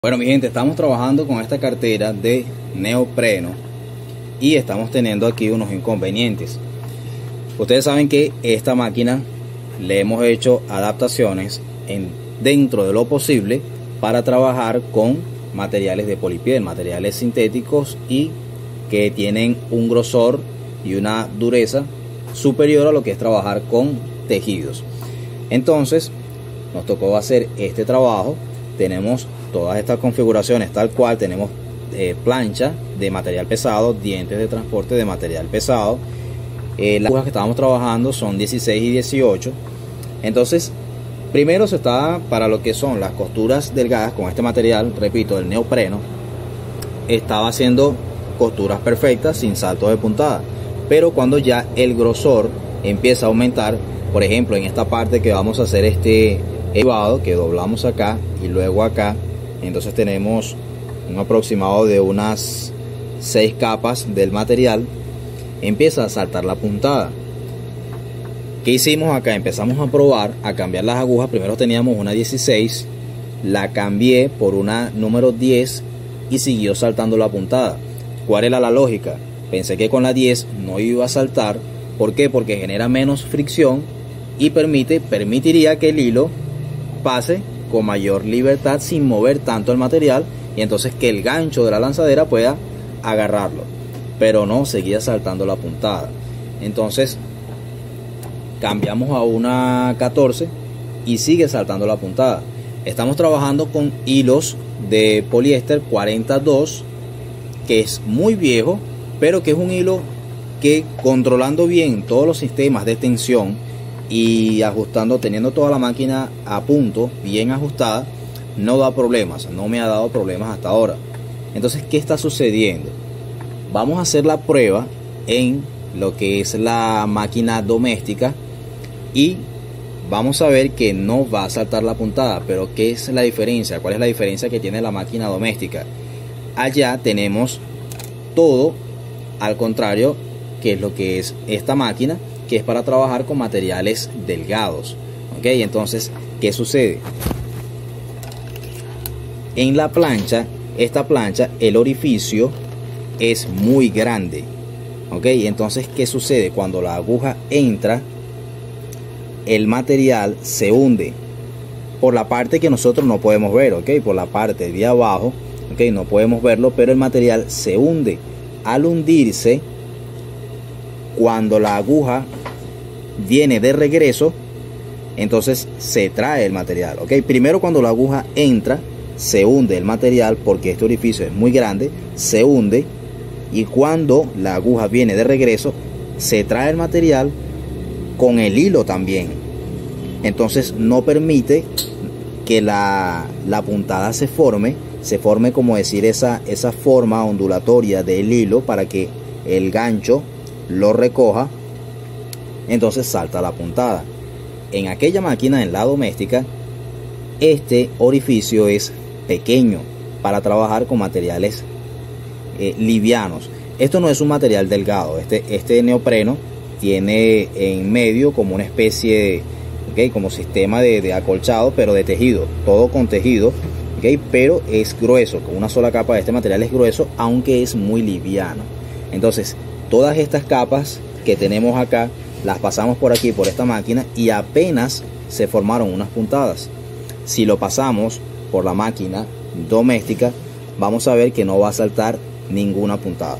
Bueno, mi gente, estamos trabajando con esta cartera de neopreno y estamos teniendo aquí unos inconvenientes. Ustedes saben que esta máquina le hemos hecho adaptaciones dentro de lo posible para trabajar con materiales de polipiel, materiales sintéticos y que tienen un grosor y una dureza superior a lo que es trabajar con tejidos. Entonces nos tocó hacer este trabajo. Tenemos todas estas configuraciones tal cual. Tenemos plancha de material pesado, dientes de transporte de material pesado. Las agujas que estábamos trabajando son 16 y 18. Entonces primero se está para lo que son las costuras delgadas con este material, repito, del neopreno. Estaba haciendo costuras perfectas sin saltos de puntada, pero cuando ya el grosor empieza a aumentar, por ejemplo en esta parte que vamos a hacer este elevado, que doblamos acá y luego acá, entonces tenemos un aproximado de unas 6 capas del material, empieza a saltar la puntada. ¿Qué hicimos acá? Empezamos a probar a cambiar las agujas. Primero teníamos una 16, la cambié por una número 10 y siguió saltando la puntada. ¿Cuál era la lógica? Pensé que con la 10 no iba a saltar. ¿Por qué? Porque genera menos fricción y permitiría que el hilo pase con mayor libertad sin mover tanto el material, y entonces que el gancho de la lanzadera pueda agarrarlo, pero no, seguía saltando la puntada. Entonces cambiamos a una 14 y sigue saltando la puntada. Estamos trabajando con hilos de poliéster 42, que es muy viejo, pero que es un hilo que, controlando bien todos los sistemas de tensión y ajustando, teniendo toda la máquina a punto, bien ajustada, no da problemas, no me ha dado problemas hasta ahora. Entonces, ¿qué está sucediendo? Vamos a hacer la prueba en lo que es la máquina doméstica y vamos a ver que no va a saltar la puntada. Pero ¿qué es la diferencia? ¿Cuál es la diferencia que tiene la máquina doméstica? Allá tenemos todo al contrario que es lo que es esta máquina, que es para trabajar con materiales delgados. ¿Ok? Entonces, ¿qué sucede? En la plancha, esta plancha, el orificio es muy grande. ¿Ok? Entonces, ¿qué sucede? Cuando la aguja entra, el material se hunde por la parte que nosotros no podemos ver. ¿Ok? Por la parte de abajo, ¿ok? No podemos verlo, pero el material se hunde. Al hundirse, cuando la aguja viene de regreso, entonces se trae el material. ¿Ok? Primero, cuando la aguja entra, se hunde el material porque este orificio es muy grande, se hunde, y cuando la aguja viene de regreso, se trae el material con el hilo también. Entonces no permite que la puntada se forme como decir esa forma ondulatoria del hilo para que el gancho lo recoja. Entonces salta la puntada. En aquella máquina, en la doméstica, este orificio es pequeño para trabajar con materiales livianos. Esto no es un material delgado. Este neopreno tiene en medio como una especie de, como sistema de acolchado, pero de tejido, todo con tejido, pero es grueso, con una sola capa de este material es grueso, aunque es muy liviano. Entonces todas estas capas que tenemos acá las pasamos por aquí, por esta máquina, y apenas se formaron unas puntadas. Si lo pasamos por la máquina doméstica, vamos a ver que no va a saltar ninguna puntada.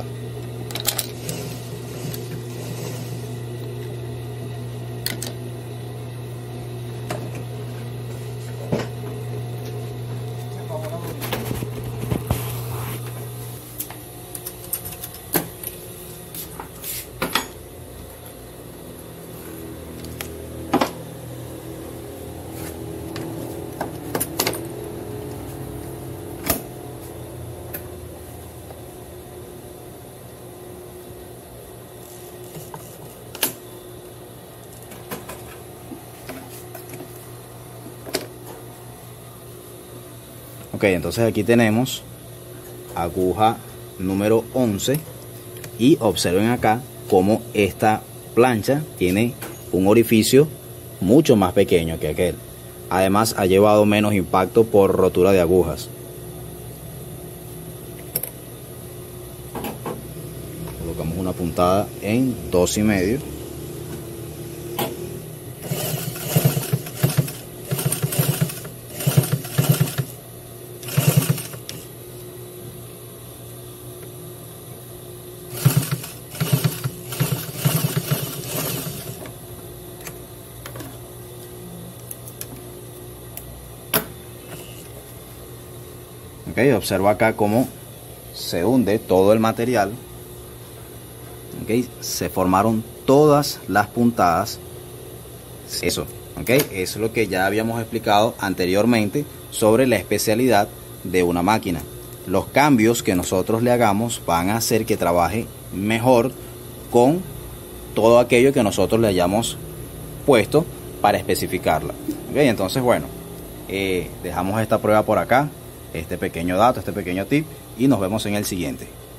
Ok, entonces aquí tenemos aguja número 11 y observen acá cómo esta plancha tiene un orificio mucho más pequeño que aquel. Además ha llevado menos impacto por rotura de agujas. colocamos una puntada en 2,5. Okay, observa acá cómo se hunde todo el material. Okay, se formaron todas las puntadas. Eso, okay, eso es lo que ya habíamos explicado anteriormente sobre la especialidad de una máquina. Los cambios que nosotros le hagamos van a hacer que trabaje mejor con todo aquello que nosotros le hayamos puesto para especificarla. Okay, entonces, bueno, dejamos esta prueba por acá, este pequeño dato, este pequeño tip, y nos vemos en el siguiente.